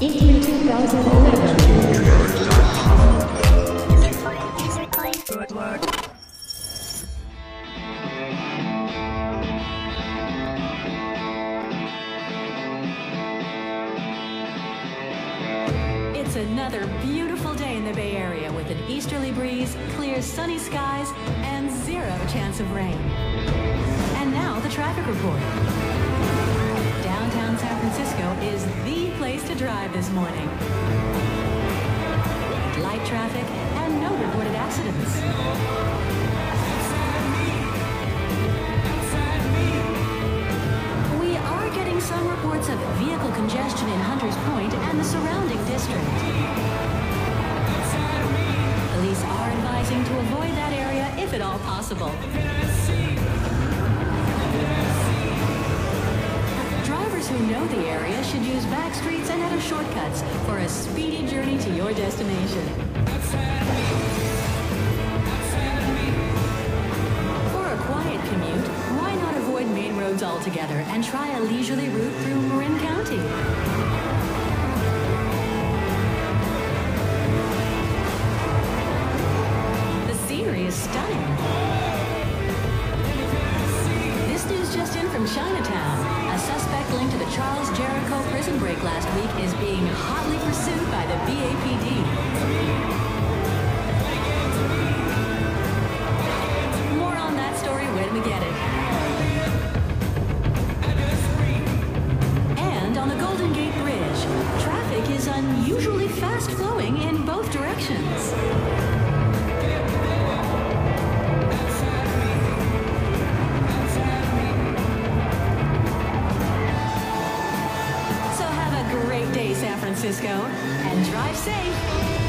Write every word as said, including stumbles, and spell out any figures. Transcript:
in two thousand eleven. Good luck. It's another beautiful day in the Bay Area with an easterly breeze, clear sunny skies, and zero chance of rain. And now the traffic report. Downtown San Francisco is the place to drive this morning. Light traffic and no reported accidents. We are getting some reports of vehicle congestion in Hunters Point and the surrounding district. Police are advising to avoid that area if at all possible. Drivers who know the area should use back streets and other shortcuts for a speedy journey to your destination. For a quiet commute, why not avoid main roads altogether and try a leisurely route through Marin County? The scenery is stunning. This news just in from Chinatown. A suspect linked to the Charles Jericho prison break last week is being hotly pursued by the B A P D. More on that story when we get it. And on the Golden Gate Bridge, traffic is unusually fast-flowing in both directions. San Francisco, and drive safe.